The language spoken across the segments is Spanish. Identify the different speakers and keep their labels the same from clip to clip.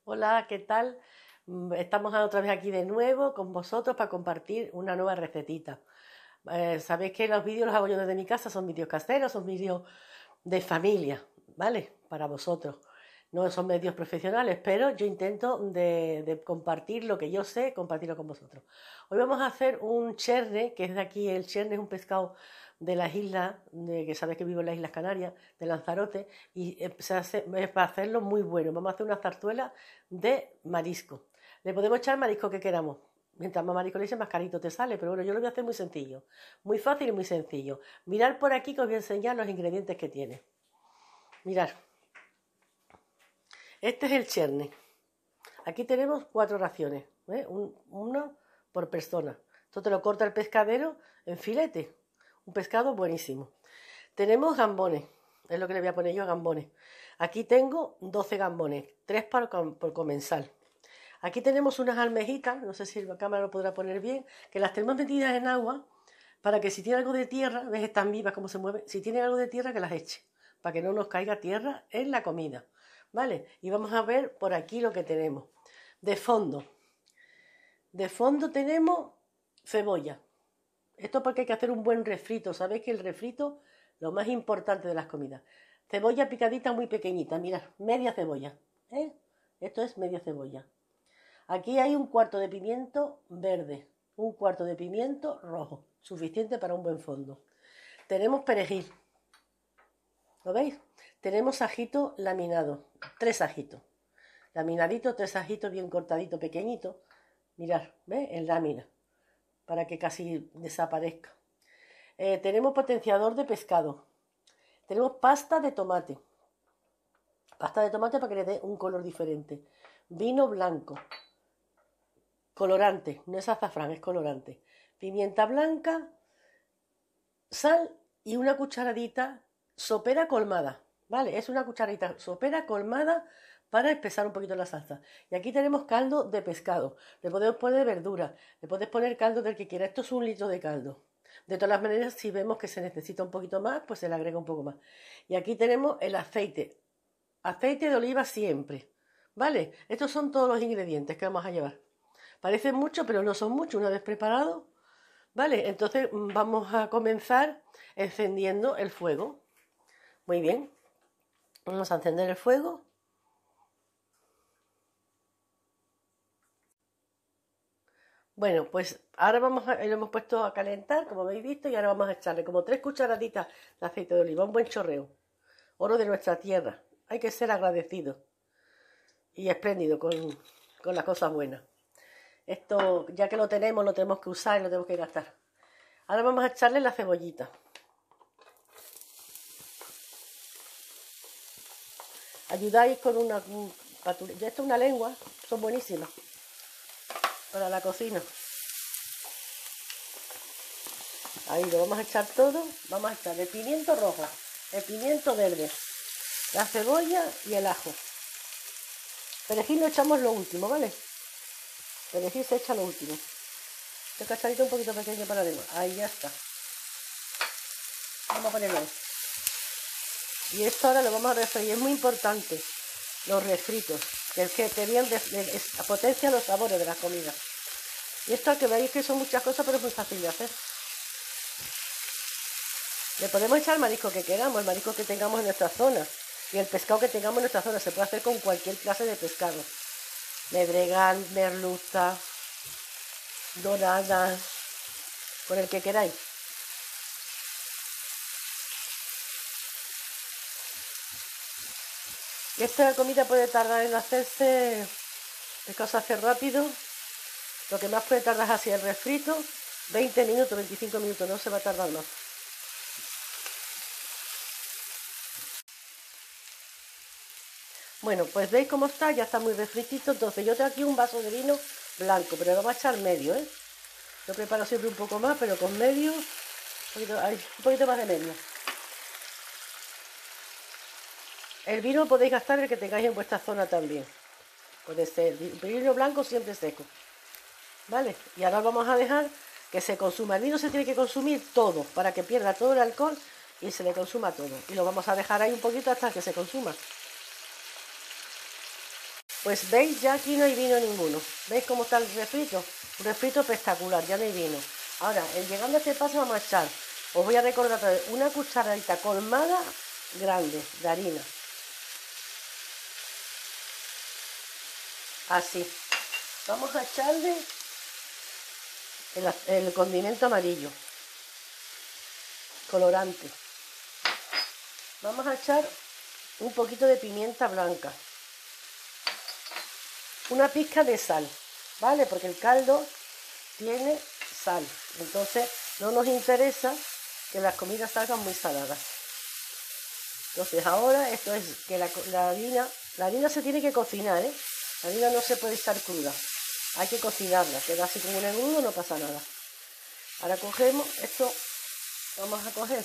Speaker 1: Hola, ¿qué tal? Estamos otra vez aquí de nuevo con vosotros para compartir una nueva recetita. Sabéis que los vídeos los hago yo desde mi casa, son vídeos caseros, son vídeos de familia, ¿vale? Para vosotros. No son medios profesionales, pero yo intento de compartir lo que yo sé, compartirlo con vosotros. Hoy vamos a hacer un cherne, que es de aquí. El cherne es un pescado de las islas, que sabéis que vivo en las Islas Canarias, de Lanzarote, y es para hacerlo muy bueno. Vamos a hacer una zarzuela de marisco. Le podemos echar marisco que queramos. Mientras más marisco le eches, más carito te sale. Pero bueno, yo lo voy a hacer muy sencillo. Muy fácil y muy sencillo. Mirad por aquí que os voy a enseñar los ingredientes que tiene. Mirad. Este es el cherne. Aquí tenemos 4 raciones. Uno por persona. Esto te lo corta el pescadero en filete. Un pescado buenísimo. Tenemos gambones. Es lo que le voy a poner yo a gambones. Aquí tengo 12 gambones. 3 por comensal. Aquí tenemos unas almejitas, no sé si la cámara lo podrá poner bien, que las tenemos metidas en agua para que si tiene algo de tierra, ves, están vivas cómo se mueven, si tiene algo de tierra que las eche, para que no nos caiga tierra en la comida, ¿vale? Y vamos a ver por aquí lo que tenemos. De fondo tenemos cebolla. Esto porque hay que hacer un buen refrito, ¿sabéis que el refrito lo más importante de las comidas? Cebolla picadita muy pequeñita, mirad, media cebolla, ¿eh? Esto es media cebolla. Aquí hay un cuarto de pimiento verde, un cuarto de pimiento rojo, suficiente para un buen fondo. Tenemos perejil, ¿lo veis? Tenemos ajito laminado, 3 ajitos. Laminadito, 3 ajitos bien cortaditos, pequeñitos. Mirad, ¿ves? En lámina, para que casi desaparezca. Tenemos potenciador de pescado. Tenemos pasta de tomate. Pasta de tomate para que le dé un color diferente. Vino blanco. Colorante, no es azafrán, es colorante. Pimienta blanca, sal y una cucharadita sopera colmada, ¿vale? Es una cucharadita sopera colmada para espesar un poquito la salsa. Y aquí tenemos caldo de pescado. Le podemos poner verdura, le podéis poner caldo del que quiera. Esto es 1 litro de caldo. De todas las maneras, si vemos que se necesita un poquito más, pues se le agrega un poco más. Y aquí tenemos el aceite. Aceite de oliva siempre, ¿vale? Estos son todos los ingredientes que vamos a llevar. Parecen mucho, pero no son mucho una vez preparado, ¿vale? Entonces vamos a comenzar encendiendo el fuego. Muy bien, vamos a encender el fuego. Bueno, pues ahora lo hemos puesto a calentar, como habéis visto, y ahora vamos a echarle como 3 cucharaditas de aceite de oliva, un buen chorreo. Oro de nuestra tierra. Hay que ser agradecido y espléndido con las cosas buenas. Esto, ya que lo tenemos que usar y lo tenemos que gastar. Ahora vamos a echarle la cebollita. Ayudáis con una patulita. Esto es una lengua, son buenísimas para la cocina. Ahí lo vamos a echar todo. Vamos a echar el pimiento rojo, el pimiento verde, la cebolla y el ajo. Perejil lo echamos lo último, ¿vale? Perejil se echa lo último. Este cacharrito un poquito pequeño para la lengua. Ahí ya está. Vamos a ponerlo ahí. Y esto ahora lo vamos a refreír. Es muy importante los refritos, que bien potencia los sabores de la comida. Y esto, que veis que son muchas cosas, pero es muy fácil de hacer. Le podemos echar el marisco que queramos, el marisco que tengamos en nuestra zona. Y el pescado que tengamos en nuestra zona. Se puede hacer con cualquier clase de pescado. Medregal, merluza, dorada, con el que queráis. Esta comida puede tardar en hacerse, es cosa hacer rápido. Lo que más puede tardar es así el refrito, 20 minutos, 25 minutos, no se va a tardar más. Bueno, pues veis cómo está, ya está muy refritito. Entonces yo tengo aquí un vaso de vino blanco, pero lo vamos a echar medio, ¿eh? Lo preparo siempre un poco más, pero con medio, un poquito más de medio. El vino podéis gastar el que tengáis en vuestra zona también. Puede ser vino blanco siempre seco, ¿vale? Y ahora vamos a dejar que se consuma. El vino se tiene que consumir todo para que pierda todo el alcohol y se le consuma todo. Y lo vamos a dejar ahí un poquito hasta que se consuma. Pues veis, ya aquí no hay vino ninguno. ¿Veis cómo está el refrito? Un refrito espectacular, ya no hay vino. Ahora, llegando a este paso vamos a echar, os voy a recordar otra vez, una cucharadita colmada grande de harina. Así. Vamos a echarle el condimento amarillo, colorante. Vamos a echar un poquito de pimienta blanca. Una pizca de sal, ¿vale? Porque el caldo tiene sal. Entonces no nos interesa que las comidas salgan muy saladas. Entonces ahora esto es que la harina se tiene que cocinar, ¿eh? La harina no se puede estar cruda. Hay que cocinarla, queda así como un engrudo, no pasa nada. Ahora cogemos esto, vamos a coger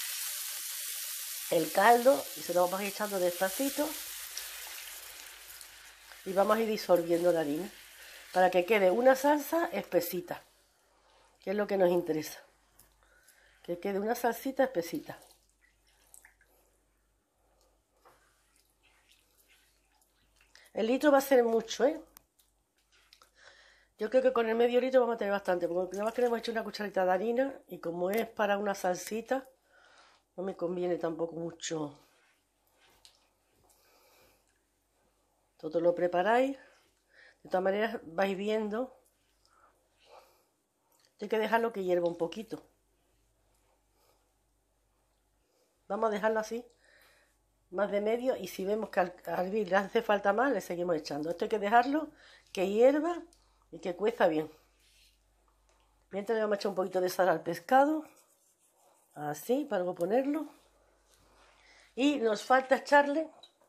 Speaker 1: el caldo y se lo vamos a ir echando despacito y vamos a ir disolviendo la harina para que quede una salsa espesita, que es lo que nos interesa, que quede una salsita espesita. El litro va a ser mucho, ¿eh? Yo creo que con el medio litro vamos a tener bastante, porque nada más que le hemos hecho una cucharita de harina y como es para una salsita, no me conviene tampoco mucho. Todo lo preparáis. De todas maneras vais viendo. Hay que dejarlo que hierva un poquito. Vamos a dejarlo así, más de medio, y si vemos que al hervir le hace falta más, le seguimos echando. Esto hay que dejarlo que hierva y que cueza bien. Mientras le vamos a echar un poquito de sal al pescado, así, para luego ponerlo. Y nos falta echarle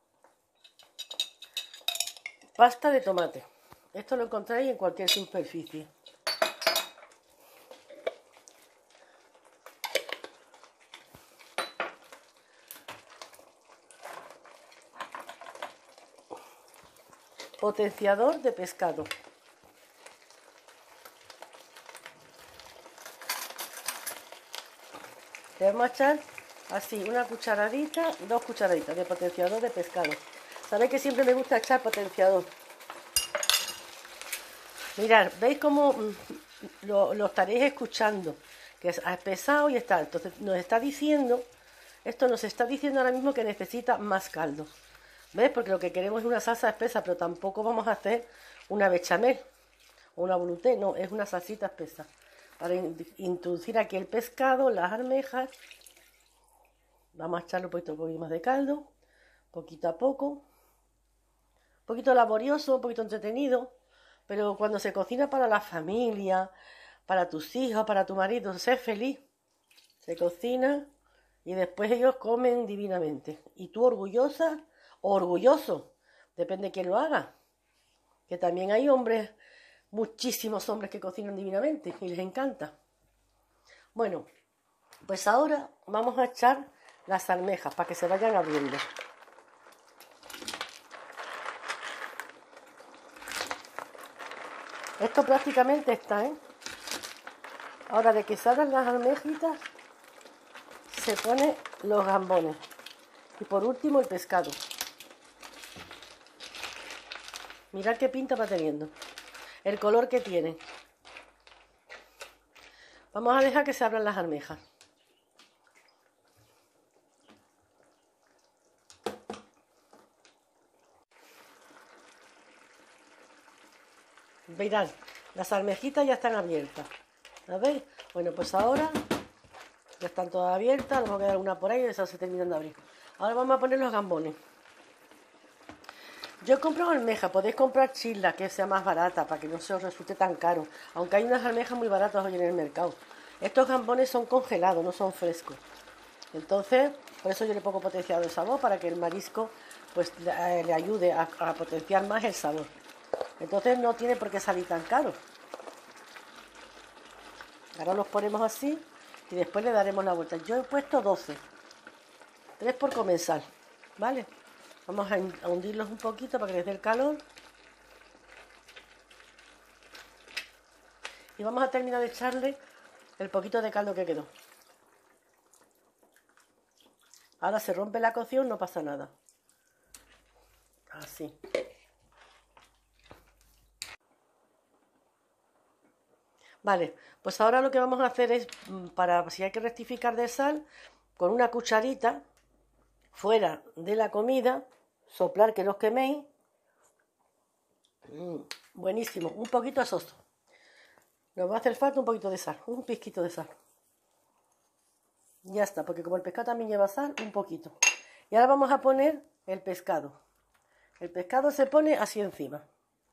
Speaker 1: pasta de tomate. Esto lo encontráis en cualquier superficie. Potenciador de pescado. Le vamos a echar así una cucharadita, 2 cucharaditas de potenciador de pescado. Sabéis que siempre me gusta echar potenciador. Mirad, ¿veis cómo lo estaréis escuchando? Que es pesado y está. Entonces nos está diciendo, esto nos está diciendo ahora mismo que necesita más caldo. ¿Ves? Porque lo que queremos es una salsa espesa, pero tampoco vamos a hacer una bechamel o una velouté, no, es una salsita espesa. Para introducir aquí el pescado, las almejas, vamos a echarle un poquito más de caldo, poquito a poco. Un poquito laborioso, un poquito entretenido, pero cuando se cocina para la familia, para tus hijos, para tu marido, ser feliz. Se cocina y después ellos comen divinamente. Y tú orgullosa o orgulloso, depende de quién lo haga. Que también hay hombres, muchísimos hombres que cocinan divinamente y les encanta. Bueno, pues ahora vamos a echar las almejas para que se vayan abriendo. Esto prácticamente está, ¿eh? Ahora de que salgan las almejitas, se pone los gambones. Y por último el pescado. Mirad qué pinta va teniendo. El color que tiene. Vamos a dejar que se abran las almejas. Mirad, las almejitas ya están abiertas. ¿La veis? Bueno, pues ahora ya están todas abiertas. Nos va a quedar una por ahí y esas se terminan de abrir. Ahora vamos a poner los gambones. Yo he comprado almeja, podéis comprar chisla, que sea más barata, para que no se os resulte tan caro. Aunque hay unas almejas muy baratas hoy en el mercado. Estos gambones son congelados, no son frescos. Entonces, por eso yo le pongo potenciador de sabor, para que el marisco pues le ayude a potenciar más el sabor. Entonces no tiene por qué salir tan caro. Ahora los ponemos así y después le daremos la vuelta. Yo he puesto 12. 3 por comensal, ¿vale? Vamos a hundirlos un poquito para que les dé el calor. Y vamos a terminar de echarle el poquito de caldo que quedó. Ahora se rompe la cocción, no pasa nada. Así. Vale, pues ahora lo que vamos a hacer es, para si hay que rectificar de sal, con una cucharita fuera de la comida, soplar que no os queméis. Buenísimo, un poquito de soso. Nos va a hacer falta un poquito de sal, un pizquito de sal. Ya está, porque como el pescado también lleva sal, un poquito. Y ahora vamos a poner el pescado. El pescado se pone así encima.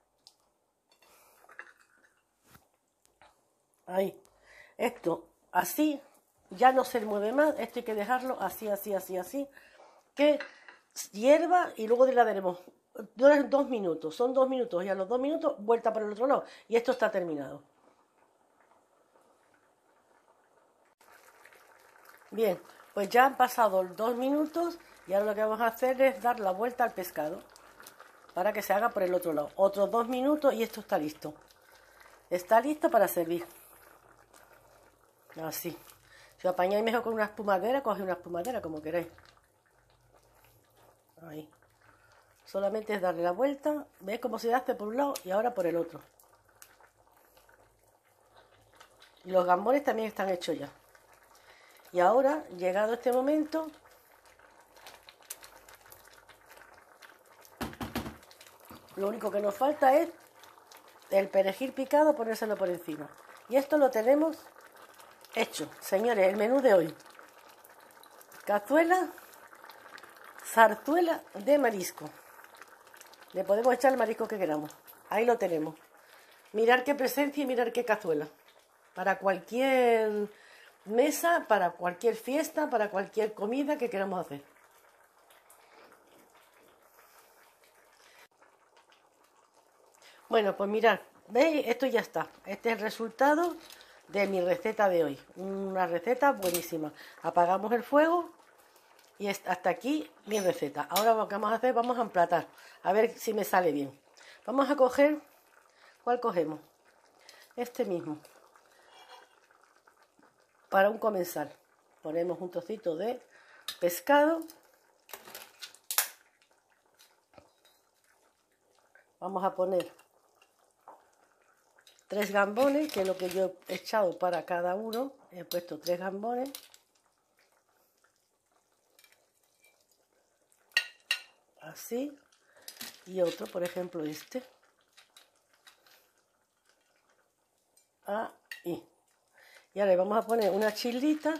Speaker 1: Ahí. Esto así ya no se mueve más. Esto hay que dejarlo así, así, así, así. Que hierva y luego la daremos 2 minutos. Son 2 minutos y a los 2 minutos vuelta para el otro lado. Y esto está terminado. Bien, pues ya han pasado 2 minutos y ahora lo que vamos a hacer es dar la vuelta al pescado para que se haga por el otro lado. Otros 2 minutos y esto está listo. Está listo para servir. Así. Si os apañáis mejor con una espumadera, coged una espumadera como queráis. Ahí. Solamente es darle la vuelta. ¿Veis cómo se hace por un lado y ahora por el otro? Y los gambones también están hechos ya. Y ahora, llegado este momento, lo único que nos falta es el perejil picado, ponérselo por encima. Y esto lo tenemos hecho. Señores, el menú de hoy. Cazuela, zarzuela de marisco. Le podemos echar el marisco que queramos. Ahí lo tenemos. Mirar qué presencia y mirar qué cazuela. Para cualquier mesa, para cualquier fiesta, para cualquier comida que queramos hacer. Bueno, pues mirad, ¿veis? Esto ya está. Este es el resultado de mi receta de hoy. Una receta buenísima. Apagamos el fuego y hasta aquí mi receta. Ahora lo que vamos a hacer, vamos a emplatar. A ver si me sale bien. Vamos a coger, ¿cuál cogemos? Este mismo. Para un comensal. Ponemos un trocito de pescado. Vamos a poner 3 gambones, que es lo que yo he echado para cada uno. He puesto 3 gambones. Así. Y otro, por ejemplo, este. Ahí. Y ahora le vamos a poner una chilita.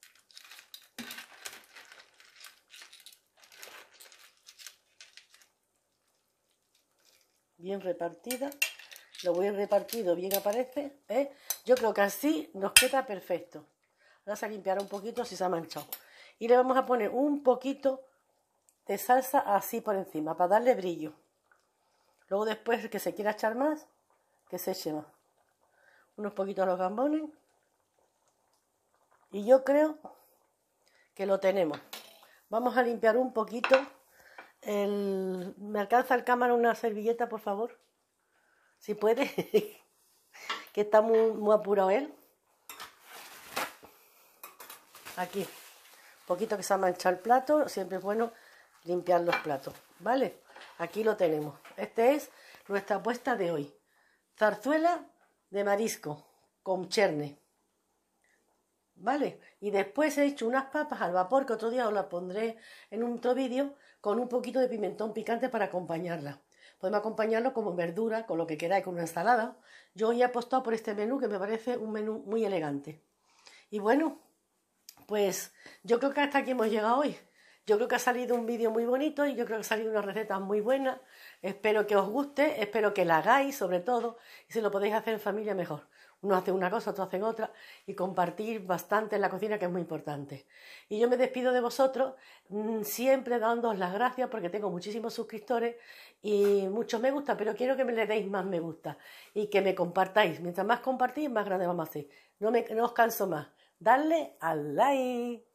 Speaker 1: Bien repartida. Lo voy repartido, bien aparece. Yo creo que así nos queda perfecto. Ahora se limpiará un poquito si se ha manchado. Y le vamos a poner un poquito de salsa así por encima, para darle brillo. Luego después, que se quiera echar más, que se eche más. Unos poquitos a los gambones. Y yo creo que lo tenemos. Vamos a limpiar un poquito. ¿Me alcanza el cámara una servilleta, por favor? Si puede. Que está muy apurado él. Aquí. Un poquito que se ha manchado el plato. Siempre es bueno limpiar los platos. ¿Vale? Aquí lo tenemos. Esta es nuestra apuesta de hoy. Zarzuela de marisco con cherne. ¿Vale? Y después he hecho unas papas al vapor, que otro día os las pondré en otro vídeo, con un poquito de pimentón picante para acompañarla. Podemos acompañarlo como verdura, con lo que queráis, con una ensalada. Yo hoy he apostado por este menú, que me parece un menú muy elegante. Y bueno, pues yo creo que hasta aquí hemos llegado hoy. Yo creo que ha salido un vídeo muy bonito y yo creo que ha salido una receta muy buena. Espero que os guste, espero que la hagáis sobre todo, y si lo podéis hacer en familia mejor. Uno hace una cosa, otro hacen otra, y compartir bastante en la cocina, que es muy importante. Y yo me despido de vosotros, siempre dándoos las gracias, porque tengo muchísimos suscriptores y muchos me gusta, pero quiero que me le deis más me gusta y que me compartáis. Mientras más compartís, más grande vamos a hacer. No os canso más. Darle al like.